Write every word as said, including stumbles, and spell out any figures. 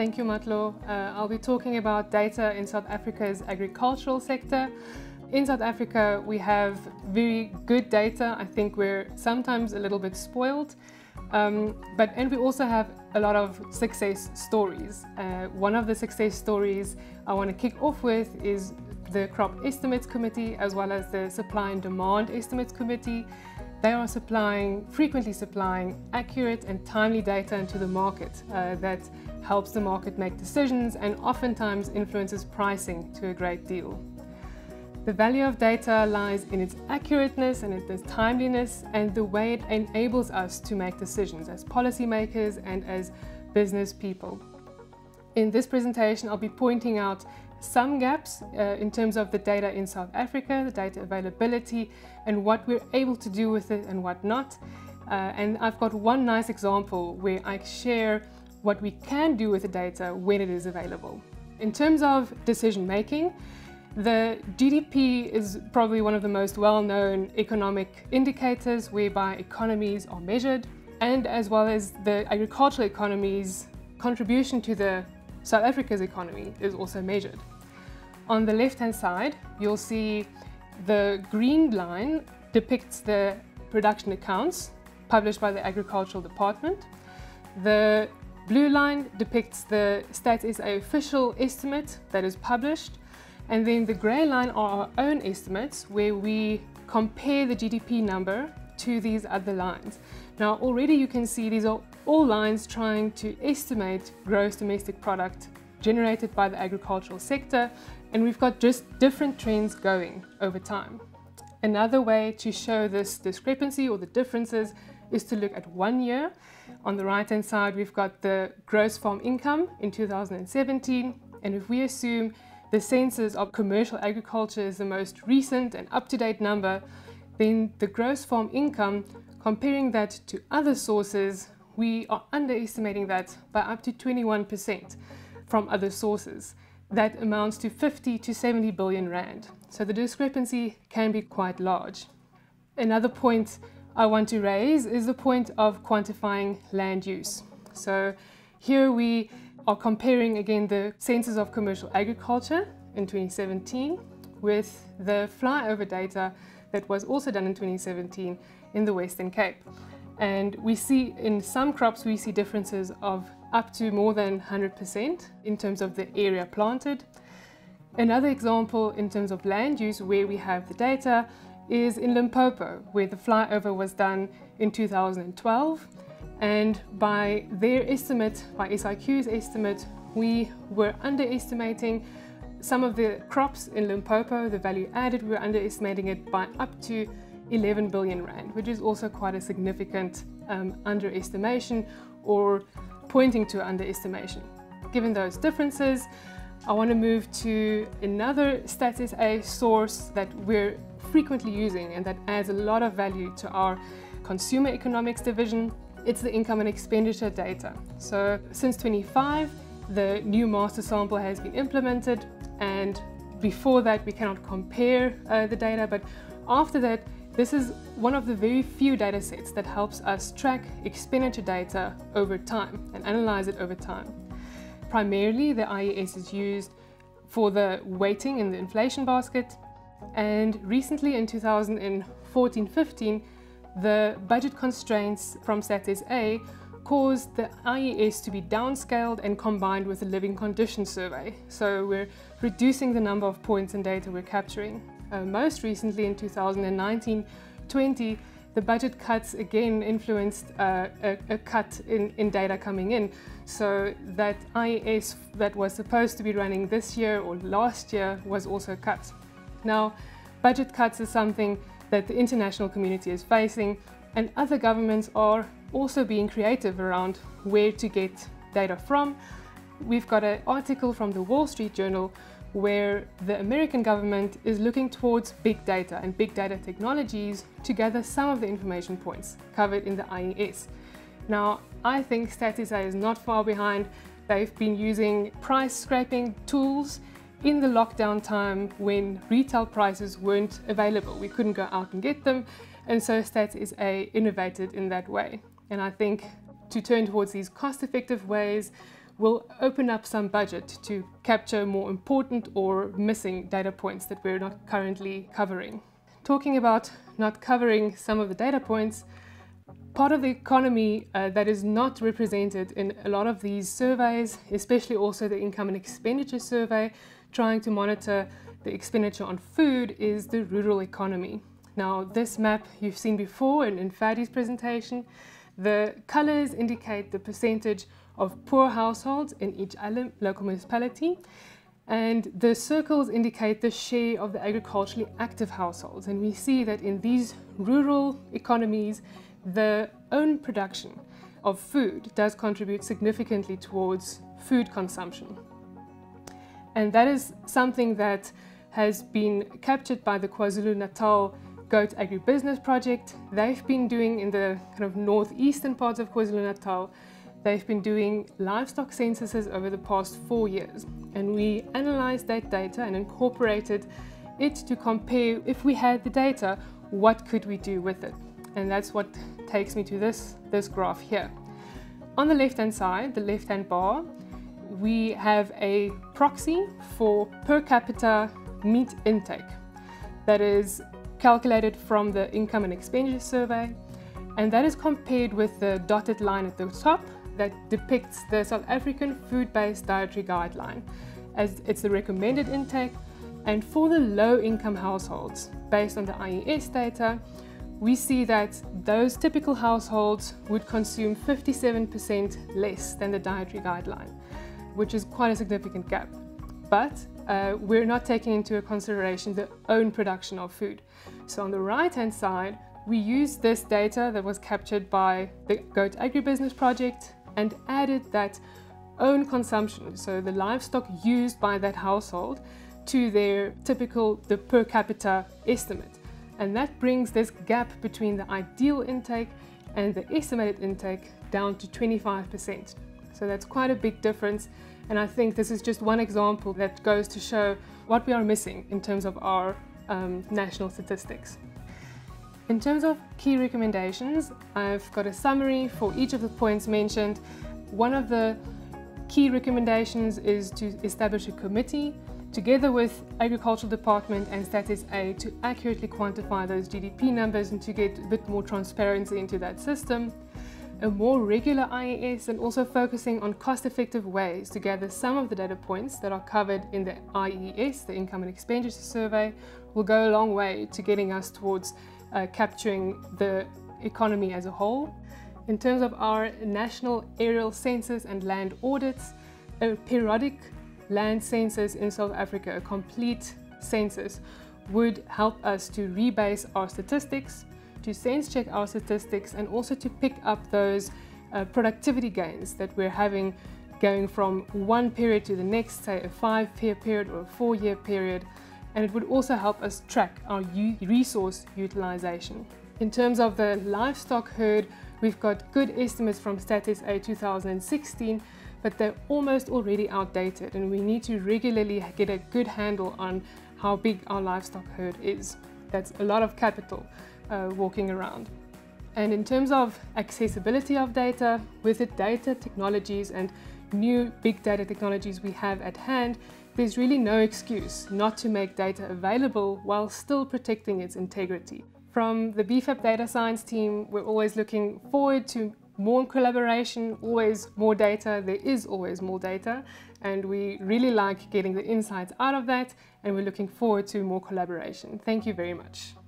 Thank you, Matlo. Uh, I'll be talking about data in South Africa's agricultural sector. In South Africa, we have very good data. I think we're sometimes a little bit spoiled, um, but and we also have a lot of success stories. Uh, one of the success stories I want to kick off with is the Crop Estimates Committee, as well as the Supply and Demand Estimates Committee. They are supplying, frequently supplying accurate and timely data into the market uh, that helps the market make decisions and oftentimes influences pricing to a great deal. The value of data lies in its accurateness and its timeliness and the way it enables us to make decisions as policymakers and as business people. In this presentation, I'll be pointing out some gaps uh, in terms of the data in South Africa, the data availability, and what we're able to do with it and what not. Uh, and I've got one nice example where I share what we can do with the data when it is available. In terms of decision making, the G D P is probably one of the most well-known economic indicators whereby economies are measured, and as well as the agricultural economy's contribution to the South Africa's economy is also measured. On the left-hand side, you'll see the green line depicts the production accounts published by the Agricultural Department. The blue line depicts the Stats S A official estimate that is published. And then the grey line are our own estimates where we compare the G D P number to these other lines. Now already you can see these are all lines trying to estimate gross domestic product generated by the agricultural sector, and we've got just different trends going over time. Another way to show this discrepancy or the differences is to look at one year. On the right hand side we've got the gross farm income in two thousand seventeen, and if we assume the census of commercial agriculture is the most recent and up-to-date number, then the gross farm income, comparing that to other sources, we are underestimating that by up to twenty-one percent from other sources. That amounts to fifty to seventy billion rand. So the discrepancy can be quite large. Another point I want to raise is the point of quantifying land use. So here we are comparing again the census of commercial agriculture in twenty seventeen with the flyover data that was also done in twenty seventeen in the Western Cape. And we see in some crops we see differences of up to more than one hundred percent in terms of the area planted. Another example in terms of land use where we have the data is in Limpopo, where the flyover was done in two thousand twelve. And by their estimate, by S I Q's estimate, we were underestimating some of the crops in Limpopo, the value added, we were underestimating it by up to eleven billion rand, which is also quite a significant um, underestimation or pointing to underestimation. Given those differences, I want to move to another Stats S A source that we're frequently using and that adds a lot of value to our consumer economics division. It's the income and expenditure data. So since twenty-five, the new master sample has been implemented, and before that we cannot compare uh, the data, but after that this is one of the very few data sets that helps us track expenditure data over time and analyze it over time. Primarily the I E S is used for the weighting in the inflation basket, and recently in two thousand fourteen fifteen the budget constraints from Stats S A caused the I E S to be downscaled and combined with the living conditions survey. So we're reducing the number of points and data we're capturing. Uh, most recently in two thousand nineteen twenty, the budget cuts again influenced uh, a, a cut in, in data coming in. So that I E S that was supposed to be running this year or last year was also cut. Now, budget cuts is something that the international community is facing, and other governments are also being creative around where to get data from. We've got an article from the Wall Street Journal where the American government is looking towards big data and big data technologies to gather some of the information points covered in the I E S. Now, I think Stats S A is not far behind. They've been using price scraping tools in the lockdown time when retail prices weren't available. We couldn't go out and get them, and so Stats S A innovated in that way. And I think to turn towards these cost-effective ways will open up some budget to capture more important or missing data points that we're not currently covering. Talking about not covering some of the data points, part of the economy uh, that is not represented in a lot of these surveys, especially also the income and expenditure survey, trying to monitor the expenditure on food, is the rural economy. Now, this map you've seen before in, in Fadi's presentation. The colors indicate the percentage of poor households in each local municipality, and the circles indicate the share of the agriculturally active households. And we see that in these rural economies, the own production of food does contribute significantly towards food consumption. And that is something that has been captured by the KwaZulu-Natal Goat Agribusiness Project. They've been doing in the kind of northeastern parts of KwaZulu-Natal, they've been doing livestock censuses over the past four years. And we analyzed that data and incorporated it to compare, if we had the data, what could we do with it? And that's what takes me to this, this graph here. On the left-hand side, the left-hand bar, we have a proxy for per capita meat intake that is calculated from the income and expenditure survey, and that is compared with the dotted line at the top that depicts the South African Food-Based Dietary Guideline, as it's the recommended intake. And for the low-income households, based on the I E S data, we see that those typical households would consume fifty-seven percent less than the dietary guideline, which is quite a significant gap. But uh, we're not taking into consideration the own production of food. So on the right-hand side, we use this data that was captured by the Goat Agribusiness Project and added that own consumption, so the livestock used by that household, to their typical, the per capita estimate. And that brings this gap between the ideal intake and the estimated intake down to twenty-five percent. So that's quite a big difference. And I think this is just one example that goes to show what we are missing in terms of our um, national statistics. In terms of key recommendations, I've got a summary for each of the points mentioned. One of the key recommendations is to establish a committee together with Agricultural Department and Status A to accurately quantify those G D P numbers and to get a bit more transparency into that system. A more regular I E S and also focusing on cost-effective ways to gather some of the data points that are covered in the I E S, the Income and Expenditure Survey, will go a long way to getting us towards uh, capturing the economy as a whole. In terms of our national aerial census and land audits, a periodic land census in South Africa, a complete census, would help us to rebase our statistics, to sense check our statistics, and also to pick up those uh, productivity gains that we're having going from one period to the next, say a five-year period or a four-year period. And it would also help us track our resource utilization. In terms of the livestock herd, we've got good estimates from Status A two thousand sixteen, but they're almost already outdated, and we need to regularly get a good handle on how big our livestock herd is. That's a lot of capital uh, walking around. And in terms of accessibility of data, with the data technologies and new big data technologies we have at hand, there's really no excuse not to make data available while still protecting its integrity. From the B F A P Data Science team, we're always looking forward to more collaboration, always more data. There is always more data, and we really like getting the insights out of that, and we're looking forward to more collaboration. Thank you very much.